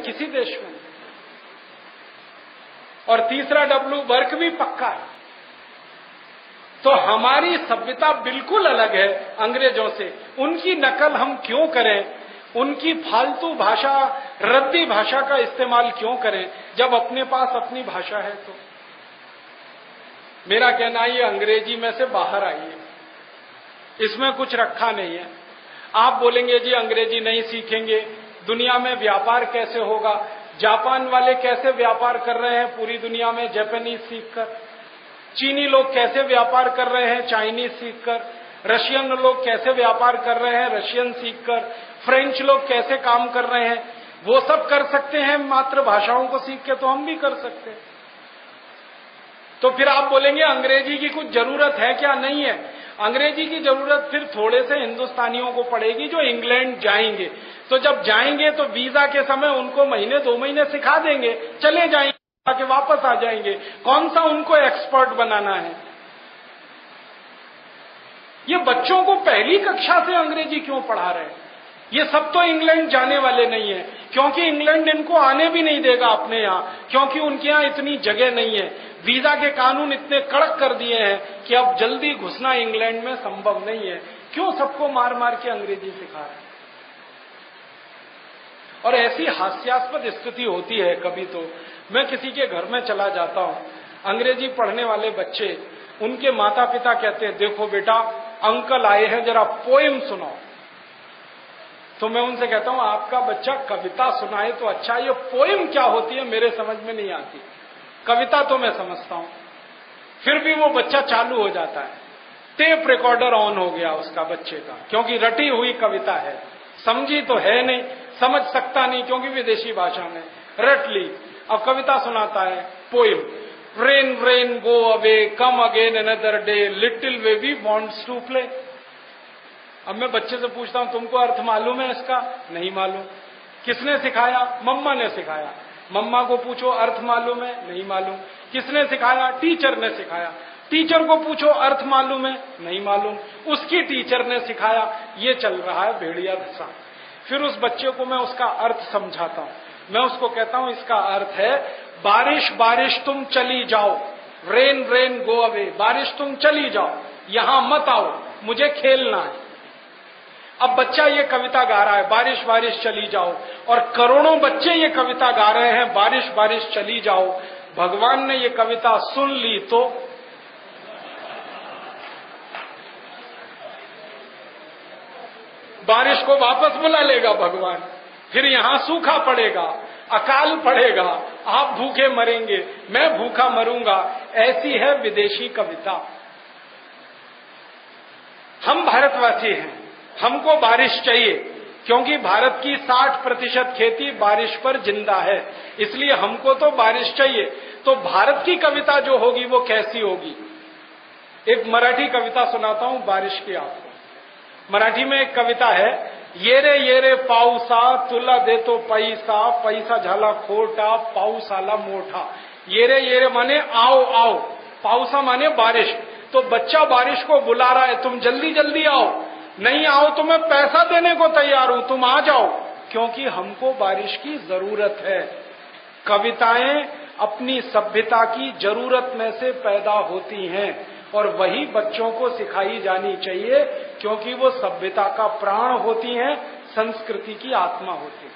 किसी देश में। और तीसरा डब्ल्यू, वर्क भी पक्का है। तो हमारी सभ्यता बिल्कुल अलग है अंग्रेजों से। उनकी नकल हम क्यों करें, उनकी फालतू भाषा, रद्दी भाषा का इस्तेमाल क्यों करें, जब अपने पास अपनी भाषा है। तो मेरा कहना है, ये अंग्रेजी में से बाहर आइए, इसमें कुछ रखा नहीं है। आप बोलेंगे जी अंग्रेजी नहीं सीखेंगे, दुनिया में व्यापार कैसे होगा। जापान वाले कैसे व्यापार कर रहे हैं पूरी दुनिया में जापानीज सीखकर, चीनी लोग कैसे व्यापार कर रहे हैं चाइनीज सीखकर, रशियन लोग कैसे व्यापार कर रहे हैं रशियन सीखकर, फ्रेंच लोग कैसे काम कर रहे हैं, वो सब कर सकते हैं मातृभाषाओं को सीख के, तो हम भी कर सकते हैं। तो फिर आप बोलेंगे अंग्रेजी की कुछ जरूरत है क्या? नहीं है। अंग्रेजी की जरूरत फिर थोड़े से हिंदुस्तानियों को पड़ेगी जो इंग्लैंड जाएंगे। तो जब जाएंगे तो वीजा के समय उनको महीने 2 महीने सिखा देंगे, चले जाएंगे, आके वापस आ जाएंगे। कौन सा उनको एक्सपर्ट बनाना है? ये बच्चों को पहली कक्षा से अंग्रेजी क्यों पढ़ा रहे हैं? ये सब तो इंग्लैंड जाने वाले नहीं है, क्योंकि इंग्लैंड इनको आने भी नहीं देगा अपने यहां, क्योंकि उनके यहां इतनी जगह नहीं है। वीजा के कानून इतने कड़क कर दिए हैं कि अब जल्दी घुसना इंग्लैंड में संभव नहीं है। क्यों सबको मार मार के अंग्रेजी सिखा रहे हैं? और ऐसी हास्यास्पद स्थिति होती है कभी तो, मैं किसी के घर में चला जाता हूं, अंग्रेजी पढ़ने वाले बच्चे, उनके माता पिता कहते हैं देखो बेटा अंकल आए हैं, जरा पोएम सुनाओ। तो मैं उनसे कहता हूं आपका बच्चा कविता सुनाए तो अच्छा, ये पोएम क्या होती है मेरे समझ में नहीं आती। कविता तो मैं समझता हूं, फिर भी वो बच्चा चालू हो जाता है, टेप रिकॉर्डर ऑन हो गया उसका बच्चे का, क्योंकि रटी हुई कविता है, समझी तो है नहीं, समझ सकता नहीं क्योंकि विदेशी भाषा में रट ली। अब कविता सुनाता है poem, rain rain go away come again another day little baby wants to play. अब मैं बच्चे से पूछता हूं तुमको अर्थ मालूम है इसका? नहीं मालूम। किसने सिखाया? मम्मा ने सिखाया। मम्मा को पूछो अर्थ मालूम है? नहीं मालूम। किसने सिखाया? टीचर ने सिखाया। टीचर को पूछो अर्थ मालूम है? नहीं मालूम। उसकी टीचर ने सिखाया। ये चल रहा है भेड़िया धसा। फिर उस बच्चे को मैं उसका अर्थ समझाता हूं, मैं उसको कहता हूं इसका अर्थ है बारिश बारिश तुम चली जाओ, रेन रेन गो अवे, बारिश तुम चली जाओ, यहां मत आओ, मुझे खेलना है। अब बच्चा ये कविता गा रहा है बारिश बारिश चली जाओ, और करोड़ों बच्चे ये कविता गा रहे हैं बारिश बारिश चली जाओ। भगवान ने ये कविता सुन ली तो बारिश को वापस बुला लेगा भगवान, फिर यहां सूखा पड़ेगा, अकाल पड़ेगा, आप भूखे मरेंगे, मैं भूखा मरूंगा। ऐसी है विदेशी कविता। हम भारतवासी हैं, हमको बारिश चाहिए, क्योंकि भारत की 60% खेती बारिश पर जिंदा है, इसलिए हमको तो बारिश चाहिए। तो भारत की कविता जो होगी वो कैसी होगी? एक मराठी कविता सुनाता हूं बारिश की आपको। मराठी में एक कविता है, ये रे पाऊसा तुला देतो पैसा, पैसा झाला खोटा पाऊस आला मोठा। ये रे माने आओ आओ, पाऊसा माने बारिश। तो बच्चा बारिश को बुला रहा है, तुम जल्दी जल्दी आओ, नहीं आओ तो मैं पैसा देने को तैयार हूं, तुम आ जाओ, क्योंकि हमको बारिश की जरूरत है। कविताएं अपनी सभ्यता की जरूरत में से पैदा होती हैं और वही बच्चों को सिखाई जानी चाहिए, क्योंकि वो सभ्यता का प्राण होती हैं, संस्कृति की आत्मा होती है।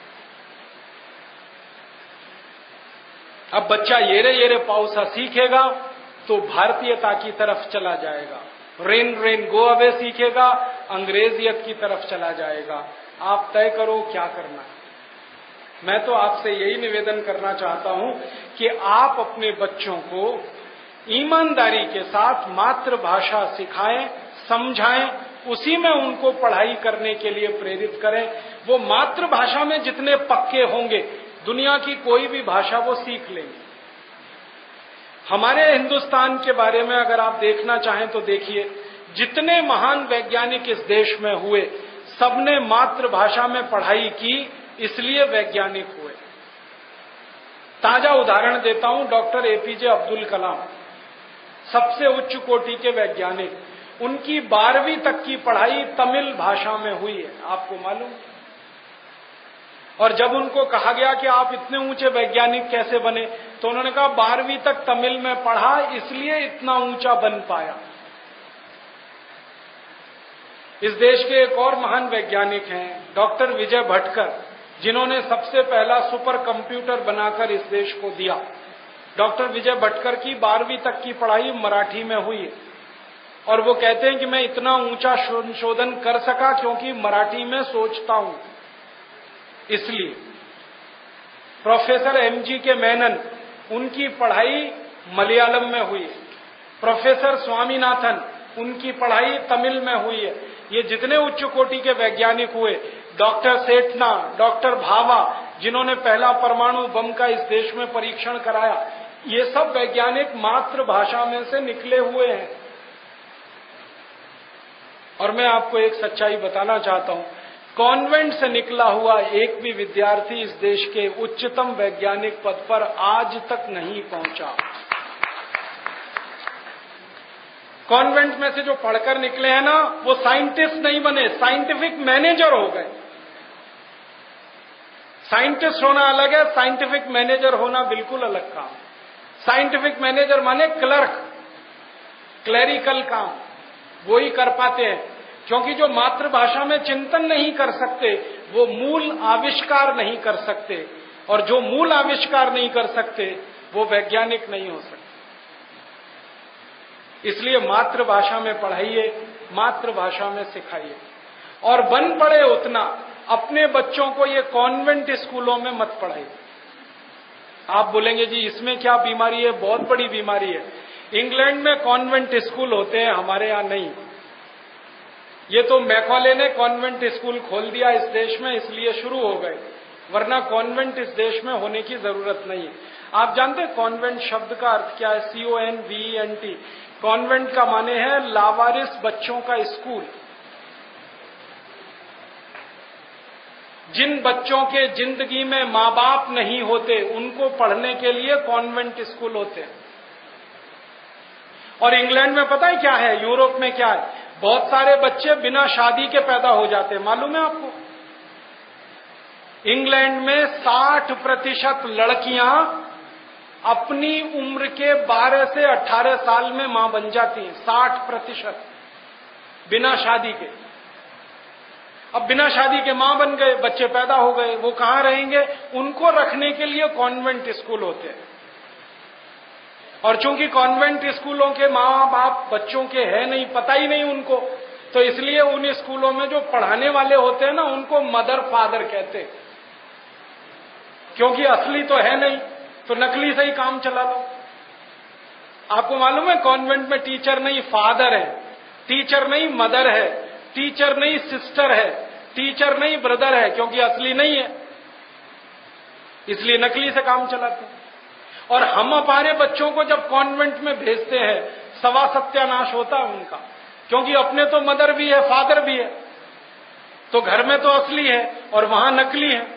अब बच्चा ये रे पाऊसा सीखेगा तो भारतीयता की तरफ चला जाएगा, रेन रेन गो अवे सीखेगा, अंग्रेजियत की तरफ चला जाएगा। आप तय करो क्या करना है। मैं तो आपसे यही निवेदन करना चाहता हूं कि आप अपने बच्चों को ईमानदारी के साथ मातृभाषा सिखाएं, समझाएं, उसी में उनको पढ़ाई करने के लिए प्रेरित करें। वो मातृभाषा में जितने पक्के होंगे, दुनिया की कोई भी भाषा वो सीख लेंगे। हमारे हिंदुस्तान के बारे में अगर आप देखना चाहें तो देखिए, जितने महान वैज्ञानिक इस देश में हुए, सबने मातृभाषा में पढ़ाई की, इसलिए वैज्ञानिक हुए। ताजा उदाहरण देता हूं, डॉक्टर एपीजे अब्दुल कलाम सबसे उच्च कोटि के वैज्ञानिक, उनकी 12वीं तक की पढ़ाई तमिल भाषा में हुई है, आपको मालूम? और जब उनको कहा गया कि आप इतने ऊंचे वैज्ञानिक कैसे बने, तो उन्होंने कहा 12वीं तक तमिल में पढ़ा इसलिए इतना ऊंचा बन पाया। इस देश के एक और महान वैज्ञानिक हैं डॉक्टर विजय भटकर, जिन्होंने सबसे पहला सुपर कंप्यूटर बनाकर इस देश को दिया। डॉक्टर विजय भटकर की 12वीं तक की पढ़ाई मराठी में हुई है और वो कहते हैं कि मैं इतना ऊंचा संशोधन कर सका क्योंकि मराठी में सोचता हूं। इसलिए प्रोफेसर एमजी के मेनन, उनकी पढ़ाई मलयालम में हुई है। प्रोफेसर स्वामीनाथन, उनकी पढ़ाई तमिल में हुई है। ये जितने उच्च कोटि के वैज्ञानिक हुए, डॉक्टर सेठना, डॉक्टर भाभा, जिन्होंने पहला परमाणु बम का इस देश में परीक्षण कराया, ये सब वैज्ञानिक मातृभाषा में से निकले हुए हैं। और मैं आपको एक सच्चाई बताना चाहता हूं, कॉन्वेंट से निकला हुआ एक भी विद्यार्थी इस देश के उच्चतम वैज्ञानिक पद पर आज तक नहीं पहुंचा। कॉन्वेंट में से जो पढ़कर निकले हैं ना, वो साइंटिस्ट नहीं बने, साइंटिफिक मैनेजर हो गए। साइंटिस्ट होना अलग है, साइंटिफिक मैनेजर होना बिल्कुल अलग काम। साइंटिफिक मैनेजर माने क्लर्क, क्लेरिकल काम, वो ही कर पाते हैं, क्योंकि जो मातृभाषा में चिंतन नहीं कर सकते वो मूल आविष्कार नहीं कर सकते, और जो मूल आविष्कार नहीं कर सकते वो वैज्ञानिक नहीं हो सकते। इसलिए मातृभाषा में पढ़ाइए, मातृभाषा में सिखाइए, और बन पड़े उतना अपने बच्चों को ये कॉन्वेंट स्कूलों में मत पढ़ाइए। आप बोलेंगे जी इसमें क्या बीमारी है? बहुत बड़ी बीमारी है। इंग्लैंड में कॉन्वेंट स्कूल होते हैं, हमारे यहां नहीं। ये तो मैकॉले ने कॉन्वेंट स्कूल खोल दिया इस देश में, इसलिए शुरू हो गए, वरना कॉन्वेंट इस देश में होने की जरूरत नहीं है। आप जानते हैं कॉन्वेंट शब्द का अर्थ क्या है? CONVENT। कॉन्वेंट का माने है लावारिस बच्चों का स्कूल। जिन बच्चों के जिंदगी में माँ बाप नहीं होते, उनको पढ़ने के लिए कॉन्वेंट स्कूल होते हैं। और इंग्लैंड में पता है क्या है, यूरोप में क्या है? बहुत सारे बच्चे बिना शादी के पैदा हो जाते हैं, मालूम है आपको? इंग्लैंड में 60% लड़कियां अपनी उम्र के 12 से 18 साल में मां बन जाती हैं। 60% बिना शादी के। अब बिना शादी के मां बन गए, बच्चे पैदा हो गए, वो कहां रहेंगे? उनको रखने के लिए कॉन्वेंट स्कूल होते हैं। और चूंकि कॉन्वेंट स्कूलों के माँ बाप बच्चों के है नहीं, पता ही नहीं उनको, तो इसलिए उन स्कूलों में जो पढ़ाने वाले होते हैं ना, उनको मदर फादर कहते हैं, क्योंकि असली तो है नहीं, तो नकली से ही काम चला लो। आपको मालूम है कॉन्वेंट में टीचर नहीं फादर है, टीचर नहीं मदर है, टीचर नहीं सिस्टर है, टीचर नहीं ब्रदर है, क्योंकि असली नहीं है, इसलिए नकली से काम चलाते हैं। और हम हमारे बच्चों को जब कॉन्वेंट में भेजते हैं, सवा सत्यानाश होता है उनका, क्योंकि अपने तो मदर भी है फादर भी है, तो घर में तो असली है और वहां नकली है।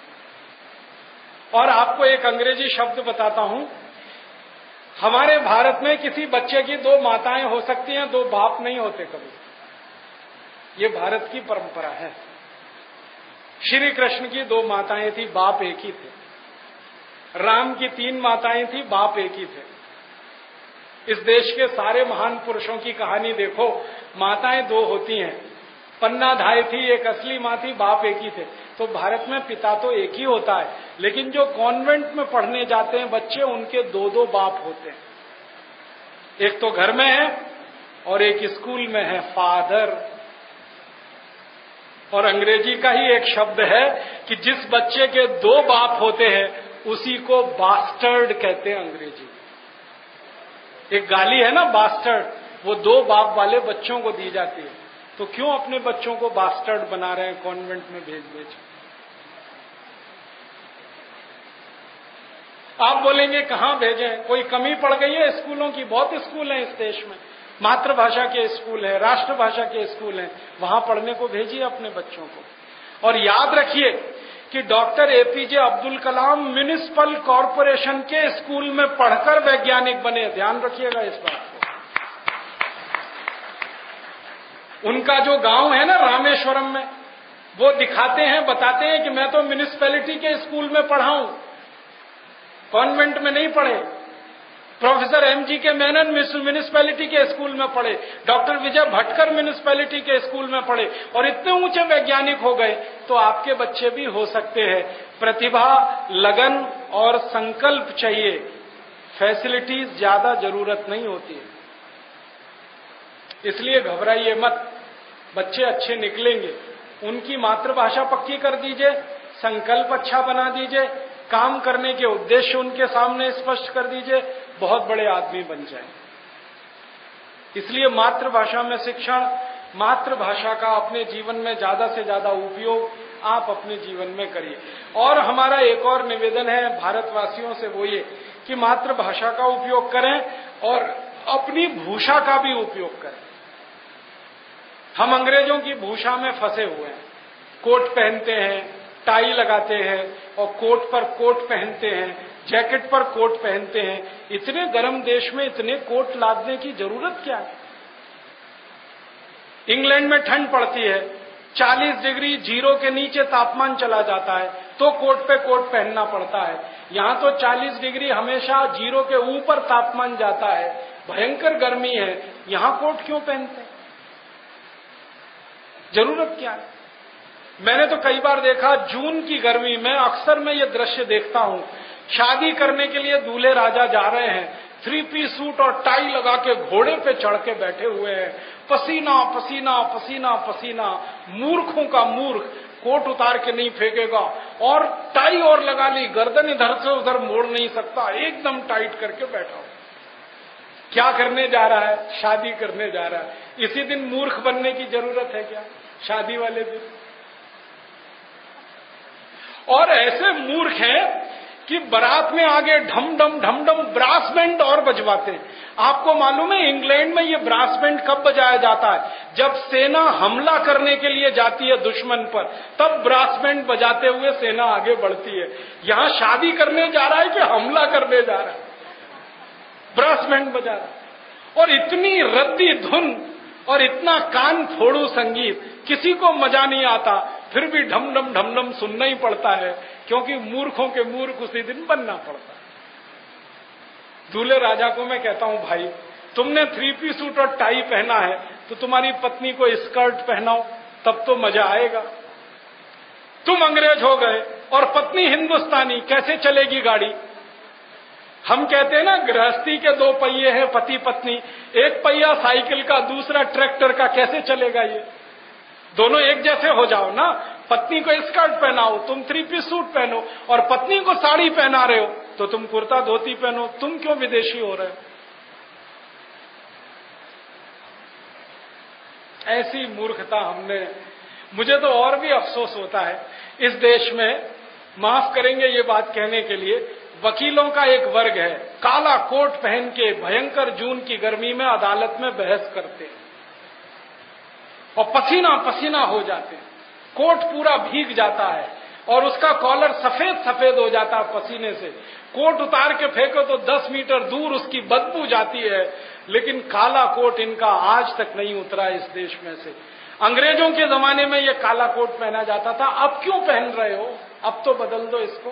और आपको एक अंग्रेजी शब्द बताता हूं, हमारे भारत में किसी बच्चे की 2 माताएं हो सकती हैं, 2 बाप नहीं होते कभी। ये भारत की परंपरा है। श्री कृष्ण की 2 माताएं थी, बाप एक ही थे। राम की 3 माताएं थी, बाप एक ही थे। इस देश के सारे महान पुरुषों की कहानी देखो, माताएं 2 होती हैं। पन्ना धाय थी, एक असली मां थी, बाप एक ही थे। तो भारत में पिता तो एक ही होता है, लेकिन जो कॉन्वेंट में पढ़ने जाते हैं बच्चे, उनके 2-2 बाप होते हैं। एक तो घर में है और एक स्कूल में है, फादर। और अंग्रेजी का ही एक शब्द है कि जिस बच्चे के 2 बाप होते हैं उसी को बास्टर्ड कहते हैं अंग्रेजी। एक गाली है ना बास्टर्ड, वो 2 बाप वाले बच्चों को दी जाती है। तो क्यों अपने बच्चों को बास्टर्ड बना रहे हैं कॉन्वेंट में भेज? आप बोलेंगे कहां भेजें? कोई कमी पड़ गई है स्कूलों की? बहुत स्कूल हैं इस देश में, मातृभाषा के स्कूल हैं, राष्ट्रभाषा के स्कूल हैं, वहां पढ़ने को भेजिए अपने बच्चों को। और याद रखिए कि doctor APJ Abdul Kalam municipal corporation के स्कूल में पढ़कर वैज्ञानिक बने। ध्यान रखिएगा इस बात को। उनका जो गांव है ना रामेश्वरम में, वो दिखाते हैं, बताते हैं कि मैं तो म्युनिसिपैलिटी के स्कूल में पढ़ा हूं, कॉन्वेंट में नहीं पढ़े। प्रोफेसर एमजी के मेनन म्युनिसिपैलिटी के स्कूल में पढ़े, डॉक्टर विजय भटकर म्युनिसिपैलिटी के स्कूल में पढ़े और इतने ऊंचे वैज्ञानिक हो गए। तो आपके बच्चे भी हो सकते हैं। प्रतिभा, लगन और संकल्प चाहिए, फैसिलिटीज ज्यादा जरूरत नहीं होती है। इसलिए घबराइए मत, बच्चे अच्छे निकलेंगे। उनकी मातृभाषा पक्की कर दीजिए, संकल्प अच्छा बना दीजिए, काम करने के उद्देश्य उनके सामने स्पष्ट कर दीजिए, बहुत बड़े आदमी बन जाएं। इसलिए मातृभाषा में शिक्षण, मातृभाषा का अपने जीवन में ज्यादा से ज्यादा उपयोग आप अपने जीवन में करिए। और हमारा एक और निवेदन है भारतवासियों से, वो ये कि मातृभाषा का उपयोग करें और अपनी भूषा का भी उपयोग करें। हम अंग्रेजों की भूषा में फंसे हुए हैं, कोट पहनते हैं, टाई लगाते हैं और कोट पर कोट पहनते हैं, जैकेट पर कोट पहनते हैं। इतने गर्म देश में इतने कोट लादने की जरूरत क्या है? इंग्लैंड में ठंड पड़ती है, 40 डिग्री जीरो के नीचे तापमान चला जाता है, तो कोट पे कोट पहनना पड़ता है। यहां तो 40 डिग्री हमेशा जीरो के ऊपर तापमान जाता है, भयंकर गर्मी है, यहां कोट क्यों पहनते हैं? जरूरत क्या है? मैंने तो कई बार देखा, जून की गर्मी में अक्सर मैं ये दृश्य देखता हूं, शादी करने के लिए दूल्हे राजा जा रहे हैं, 3 पीस सूट और टाई लगा के घोड़े पे चढ़ के बैठे हुए हैं, पसीना पसीना पसीना पसीना, मूर्खों का मूर्ख, कोट उतार के नहीं फेंकेगा और टाई और लगा ली, गर्दन इधर से उधर मोड़ नहीं सकता, एकदम टाइट करके बैठा हो। क्या करने जा रहा है? शादी करने जा रहा है। इसी दिन मूर्ख बनने की जरूरत है क्या? शादी वाले दिन। और ऐसे मूर्ख हैं कि बारात में आगे ढम ढम ब्रास बैंड और बजवाते हैं। आपको मालूम है इंग्लैंड में ये ब्रास बैंड कब बजाया जाता है? जब सेना हमला करने के लिए जाती है दुश्मन पर, तब ब्रास बैंड बजाते हुए सेना आगे बढ़ती है। यहां शादी करने जा रहा है कि हमला करने जा रहा है? ब्रास बैंड बजा रहा है। और इतनी रद्दी धुन और इतना कान फोड़ू संगीत, किसी को मजा नहीं आता, फिर भी ढम ढम सुनना ही पड़ता है, क्योंकि मूर्खों के मूर्ख उसी दिन बनना पड़ता है। दूल्हे राजा को मैं कहता हूं, भाई तुमने 3 पीस सूट और टाई पहना है, तो तुम्हारी पत्नी को स्कर्ट पहनाओ, तब तो मजा आएगा। तुम अंग्रेज हो गए और पत्नी हिंदुस्तानी, कैसे चलेगी गाड़ी? हम कहते हैं ना, गृहस्थी के 2 पहिए हैं, पति पत्नी, एक पहिया साइकिल का, दूसरा ट्रैक्टर का, कैसे चलेगा ये? दोनों एक जैसे हो जाओ ना। पत्नी को स्कर्ट पहनाओ, तुम 3 पीस सूट पहनो, और पत्नी को साड़ी पहना रहे हो तो तुम कुर्ता धोती पहनो। तुम क्यों विदेशी हो रहे हो? ऐसी मूर्खता हमने। मुझे तो और भी अफसोस होता है इस देश में, माफ करेंगे ये बात कहने के लिए, वकीलों का एक वर्ग है, काला कोट पहन के भयंकर जून की गर्मी में अदालत में बहस करते हैं और पसीना पसीना हो जाते हैं, कोट पूरा भीग जाता है और उसका कॉलर सफेद सफेद हो जाता है पसीने से। कोट उतार के फेंको तो 10 मीटर दूर उसकी बदबू जाती है, लेकिन काला कोट इनका आज तक नहीं उतरा इस देश में से। अंग्रेजों के जमाने में ये काला कोट पहना जाता था, अब क्यों पहन रहे हो? अब तो बदल दो इसको।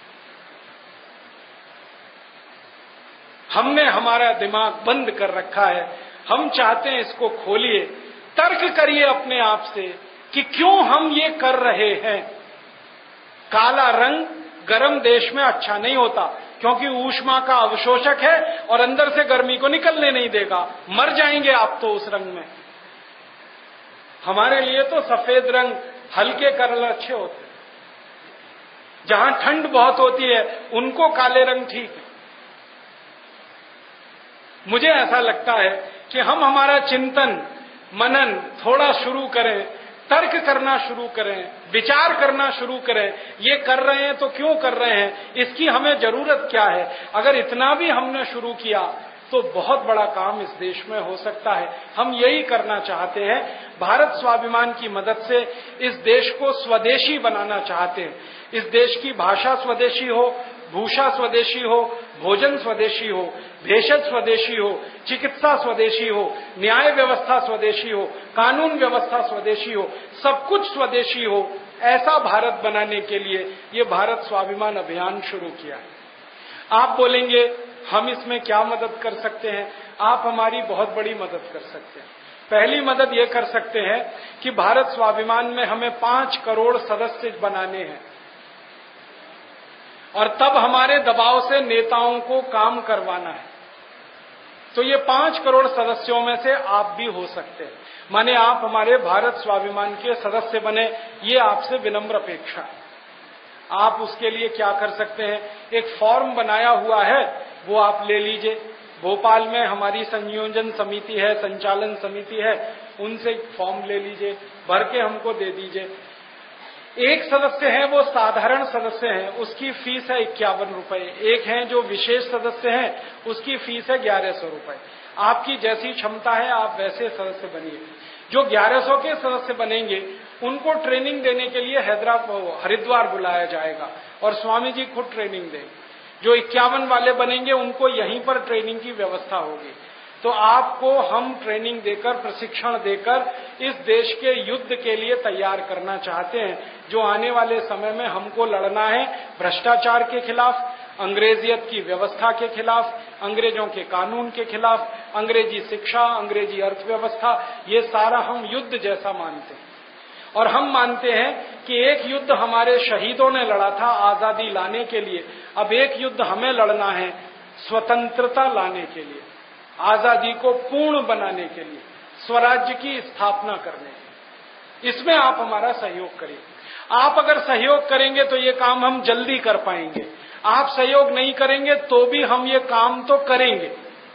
हमने हमारा दिमाग बंद कर रखा है, हम चाहते हैं इसको खोलिए, तर्क करिए अपने आप से कि क्यों हम ये कर रहे हैं। काला रंग गर्म देश में अच्छा नहीं होता, क्योंकि ऊष्मा का अवशोषक है और अंदर से गर्मी को निकलने नहीं देगा, मर जाएंगे आप तो उस रंग में। हमारे लिए तो सफेद रंग, हल्के कलर अच्छे होते हैं। जहां ठंड बहुत होती है उनको काले रंग ठीक है। मुझे ऐसा लगता है कि हम हमारा चिंतन मनन थोड़ा शुरू करें, तर्क करना शुरू करें, विचार करना शुरू करें। ये कर रहे हैं तो क्यों कर रहे हैं, इसकी हमें जरूरत क्या है। अगर इतना भी हमने शुरू किया तो बहुत बड़ा काम इस देश में हो सकता है। हम यही करना चाहते हैं। भारत स्वाभिमान की मदद से इस देश को स्वदेशी बनाना चाहते हैं। इस देश की भाषा स्वदेशी हो, भूषा स्वदेशी हो, भोजन स्वदेशी हो, भेषज स्वदेशी हो, चिकित्सा स्वदेशी हो, न्याय व्यवस्था स्वदेशी हो, कानून व्यवस्था स्वदेशी हो, सब कुछ स्वदेशी हो, ऐसा भारत बनाने के लिए ये भारत स्वाभिमान अभियान शुरू किया है। आप बोलेंगे हम इसमें क्या मदद कर सकते हैं? आप हमारी बहुत बड़ी मदद कर सकते हैं। पहली मदद ये कर सकते हैं कि भारत स्वाभिमान में हमें 5 करोड़ सदस्य बनाने हैं और तब हमारे दबाव से नेताओं को काम करवाना है। तो ये 5 करोड़ सदस्यों में से आप भी हो सकते हैं। माने आप हमारे भारत स्वाभिमान के सदस्य बने, ये आपसे विनम्र अपेक्षा है। आप उसके लिए क्या कर सकते हैं? एक फॉर्म बनाया हुआ है, वो आप ले लीजिए। भोपाल में हमारी संयोजन समिति है, संचालन समिति है, उनसे फॉर्म ले लीजिए, भर के हमको दे दीजिए। एक सदस्य है वो साधारण सदस्य है, उसकी फीस है 51 रुपए। एक है जो विशेष सदस्य है, उसकी फीस है 1100 रुपए। आपकी जैसी क्षमता है आप वैसे सदस्य बनिए। जो 1100 के सदस्य बनेंगे उनको ट्रेनिंग देने के लिए हरिद्वार बुलाया जाएगा और स्वामी जी खुद ट्रेनिंग देंगे। जो 51 वाले बनेंगे उनको यहीं पर ट्रेनिंग की व्यवस्था होगी। तो आपको हम ट्रेनिंग देकर, प्रशिक्षण देकर इस देश के युद्ध के लिए तैयार करना चाहते हैं, जो आने वाले समय में हमको लड़ना है भ्रष्टाचार के खिलाफ, अंग्रेजियत की व्यवस्था के खिलाफ, अंग्रेजों के कानून के खिलाफ, अंग्रेजी शिक्षा, अंग्रेजी अर्थव्यवस्था, ये सारा हम युद्ध जैसा मानते हैं। और हम मानते हैं कि एक युद्ध हमारे शहीदों ने लड़ा था आजादी लाने के लिए, अब एक युद्ध हमें लड़ना है स्वतंत्रता लाने के लिए, आजादी को पूर्ण बनाने के लिए, स्वराज्य की स्थापना करने के लिए। इसमें आप हमारा सहयोग करिए। आप अगर सहयोग करेंगे तो ये काम हम जल्दी कर पाएंगे। आप सहयोग नहीं करेंगे तो भी हम ये काम तो करेंगे,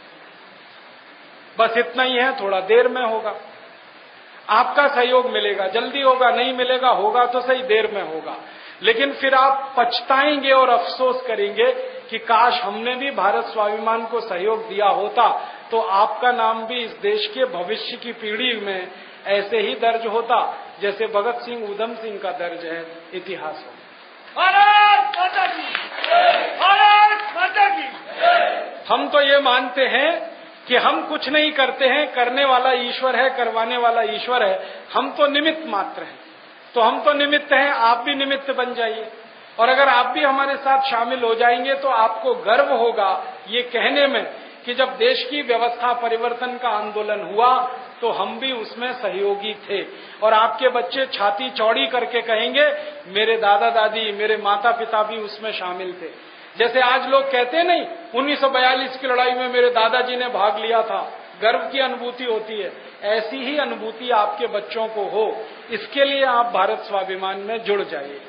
बस इतना ही है, थोड़ा देर में होगा। आपका सहयोग मिलेगा, जल्दी होगा, नहीं मिलेगा, होगा तो सही, देर में होगा, लेकिन फिर आप पछताएंगे और अफसोस करेंगे कि काश हमने भी भारत स्वाभिमान को सहयोग दिया होता तो आपका नाम भी इस देश के भविष्य की पीढ़ी में ऐसे ही दर्ज होता जैसे भगत सिंह, उधम सिंह का दर्ज है इतिहास में। भारत माता की, भारत माता की। हम तो ये मानते हैं कि हम कुछ नहीं करते हैं, करने वाला ईश्वर है, करवाने वाला ईश्वर है, हम तो निमित्त मात्र हैं। तो हम तो निमित्त हैं, आप भी निमित्त बन जाइए। और अगर आप भी हमारे साथ शामिल हो जाएंगे तो आपको गर्व होगा ये कहने में कि जब देश की व्यवस्था परिवर्तन का आंदोलन हुआ तो हम भी उसमें सहयोगी थे। और आपके बच्चे छाती चौड़ी करके कहेंगे मेरे दादा दादी, मेरे माता पिता भी उसमें शामिल थे। जैसे आज लोग कहते नहीं 1942 की लड़ाई में मेरे दादाजी ने भाग लिया था, गर्व की अनुभूति होती है, ऐसी ही अनुभूति आपके बच्चों को हो, इसके लिए आप भारत स्वाभिमान में जुड़ जाइए,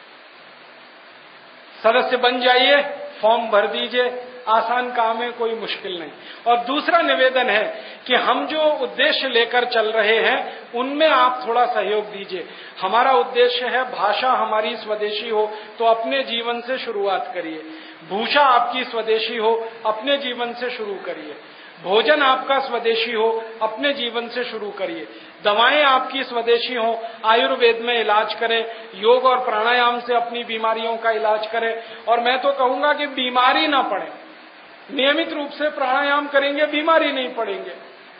सदस्य बन जाइए, फॉर्म भर दीजिए, आसान काम है, कोई मुश्किल नहीं। और दूसरा निवेदन है कि हम जो उद्देश्य लेकर चल रहे हैं उनमें आप थोड़ा सहयोग दीजिए। हमारा उद्देश्य है भाषा हमारी स्वदेशी हो तो अपने जीवन से शुरुआत करिए, भूषा आपकी स्वदेशी हो अपने जीवन से शुरू करिए, भोजन आपका स्वदेशी हो अपने जीवन से शुरू करिए, दवाएं आपकी स्वदेशी हो, आयुर्वेद में इलाज करें, योग और प्राणायाम से अपनी बीमारियों का इलाज करें। और मैं तो कहूंगा कि बीमारी ना पड़े, नियमित रूप से प्राणायाम करेंगे बीमारी नहीं पड़ेंगे,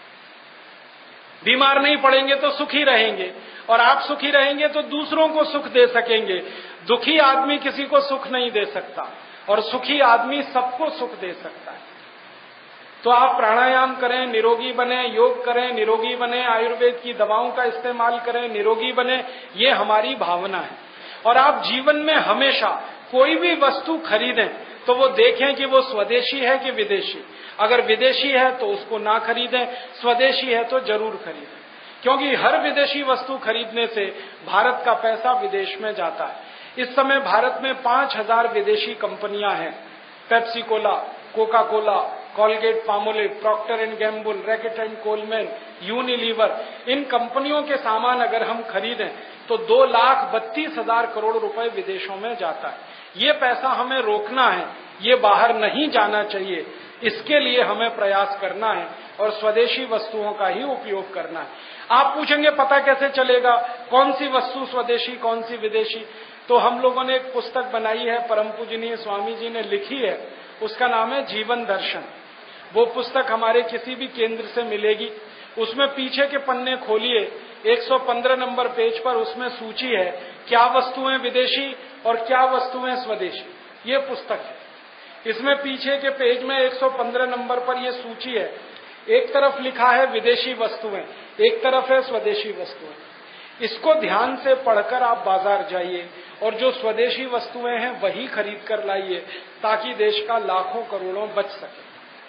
बीमार नहीं पड़ेंगे तो सुखी रहेंगे, और आप सुखी रहेंगे तो दूसरों को सुख दे सकेंगे। दुखी आदमी किसी को सुख नहीं दे सकता और सुखी आदमी सबको सुख दे सकता है। तो आप प्राणायाम करें, निरोगी बने, योग करें, निरोगी बने, आयुर्वेद की दवाओं का इस्तेमाल करें, निरोगी बने, ये हमारी भावना है। और आप जीवन में हमेशा कोई भी वस्तु खरीदें तो वो देखें कि वो स्वदेशी है कि विदेशी। अगर विदेशी है तो उसको ना खरीदें, स्वदेशी है तो जरूर खरीदें, क्योंकि हर विदेशी वस्तु खरीदने से भारत का पैसा विदेश में जाता है। इस समय भारत में 5000 विदेशी कंपनियां हैं, Pepsi Cola, Coca Cola, Colgate Palmolive, Procter and Gamble, Reckitt and Colman, Unilever, इन कंपनियों के सामान अगर हम खरीदें तो 2,32,000 करोड़ रुपए विदेशों में जाता है। ये पैसा हमें रोकना है, ये बाहर नहीं जाना चाहिए, इसके लिए हमें प्रयास करना है और स्वदेशी वस्तुओं का ही उपयोग करना है। आप पूछेंगे पता कैसे चलेगा कौन सी वस्तु स्वदेशी कौन सी विदेशी? तो हम लोगों ने एक पुस्तक बनाई है, परम पूजनीय स्वामी जी ने लिखी है, उसका नाम है जीवन दर्शन। वो पुस्तक हमारे किसी भी केंद्र से मिलेगी। उसमें पीछे के पन्ने खोलिए, 115 नंबर पेज पर उसमें सूची है क्या वस्तुएं विदेशी और क्या वस्तुएं स्वदेशी। ये पुस्तक है। इसमें पीछे के पेज में 115 नंबर पर यह सूची है। एक तरफ लिखा है विदेशी वस्तुएं, एक तरफ है स्वदेशी वस्तुएं। इसको ध्यान से पढ़कर आप बाजार जाइए और जो स्वदेशी वस्तुएं हैं वही खरीद कर लाइए, ताकि देश का लाखों करोड़ों बच सके।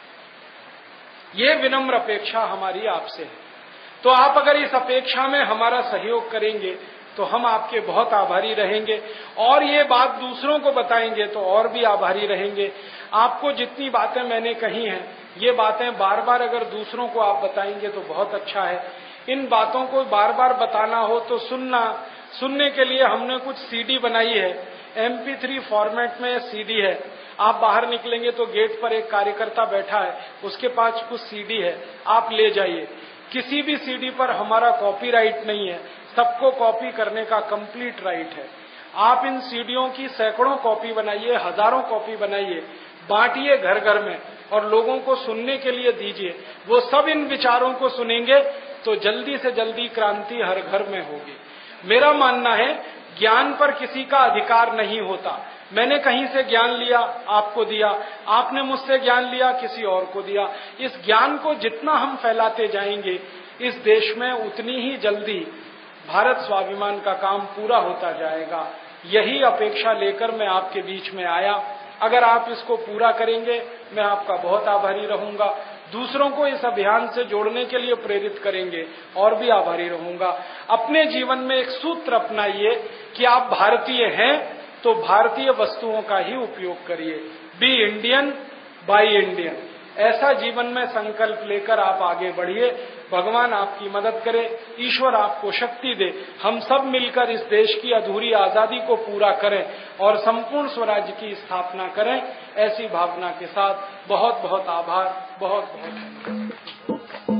ये विनम्र अपेक्षा हमारी आपसे है। तो आप अगर इस अपेक्षा में हमारा सहयोग करेंगे तो हम आपके बहुत आभारी रहेंगे, और ये बात दूसरों को बताएंगे तो और भी आभारी रहेंगे। आपको जितनी बातें मैंने कही हैं, ये बातें बार बार अगर दूसरों को आप बताएंगे तो बहुत अच्छा है। इन बातों को बार बार बताना हो तो सुनने के लिए हमने कुछ सीडी बनाई है, MP3 फॉर्मेट में सीडी है। आप बाहर निकलेंगे तो गेट पर एक कार्यकर्ता बैठा है, उसके पास कुछ सीडी है, आप ले जाइए। किसी भी सीडी पर हमारा कॉपीराइट नहीं है, सबको कॉपी करने का कंप्लीट राइट है। आप इन सीडियों की सैकड़ों कॉपी बनाइए, हजारों कॉपी बनाइए, बांटिए घर घर में और लोगों को सुनने के लिए दीजिए। वो सब इन विचारों को सुनेंगे तो जल्दी से जल्दी क्रांति हर घर में होगी। मेरा मानना है ज्ञान पर किसी का अधिकार नहीं होता। मैंने कहीं से ज्ञान लिया, आपको दिया, आपने मुझसे ज्ञान लिया, किसी और को दिया। इस ज्ञान को जितना हम फैलाते जाएंगे, इस देश में उतनी ही जल्दी भारत स्वाभिमान का काम पूरा होता जाएगा। यही अपेक्षा लेकर मैं आपके बीच में आया। अगर आप इसको पूरा करेंगे, मैं आपका बहुत आभारी रहूंगा। दूसरों को इस अभियान से जोड़ने के लिए प्रेरित करेंगे, और भी आभारी रहूंगा। अपने जीवन में एक सूत्र अपनाइए कि आप भारतीय हैं तो भारतीय वस्तुओं का ही उपयोग करिए। बी इंडियन बाय इंडियन, ऐसा जीवन में संकल्प लेकर आप आगे बढ़िए। भगवान आपकी मदद करे, ईश्वर आपको शक्ति दे। हम सब मिलकर इस देश की अधूरी आजादी को पूरा करें और संपूर्ण स्वराज्य की स्थापना करें। ऐसी भावना के साथ बहुत बहुत आभार, बहुत बहुत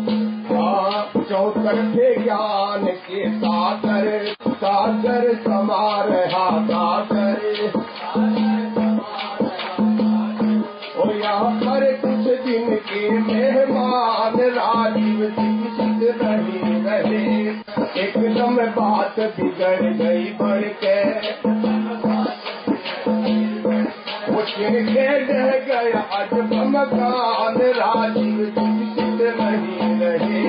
चौतरफे ज्ञान के सागर सागर समार सागर। और यहाँ पर कुछ दिन के मेहमान राजीव दीक्षित रहे। एकदम बात बिगड़ गई बढ़ के, वो छिड़के रह गया आज मकान राजीव दीक्षित नहीं रहे।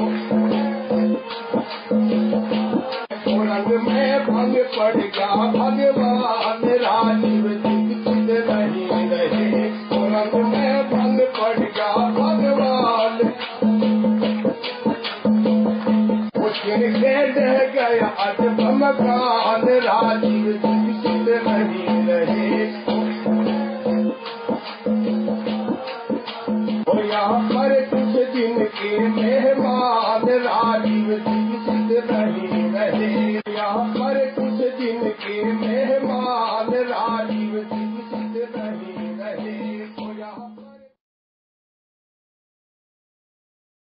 रंग में भंग पड़ गया भगवान राजीव दीक्षित नहीं रहे। रंग में भंग पड़ गया भगवान, वो छिड़के रह गया आज मकान राजीव दीक्षित नहीं रहे। और यहाँ पर कुछ दिन के मेहमान राजीव दीक्षित नहीं रहे। यहाँ पर कुछ दिन के